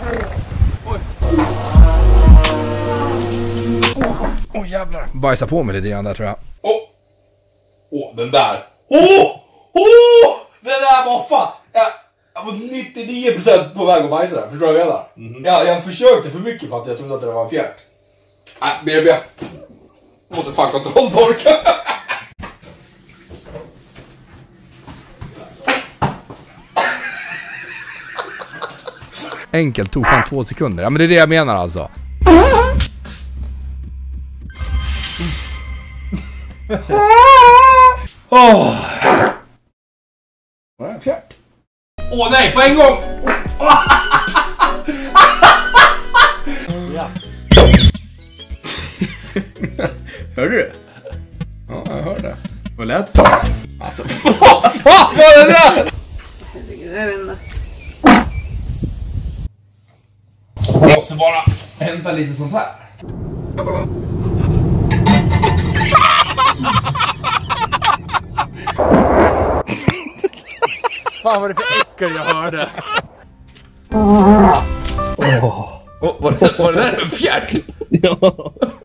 Åh jävlar. Bajsa på mig lite grann där tror jag. Åh, den där. Den där var fan. Jag var 99% på väg att bajsa där. Förstår du vad jag menar? Jag försökte för mycket för att jag trodde att det var en fjärt. BB. Måste fan kontrolltorka. Enkelt, tog fan 2 sekunder. Ja men det är det jag menar alltså. Var det en fjärt? Åh nej, på en gång! Ja. Hörde du? Ja, jag hörde. Vad lät så? Alltså, vad fan var det där? Jag vet inte. Jag måste bara hämta lite sånt här. Fan vad det för äckel jag hörde. Var det där en fjärt? Ja.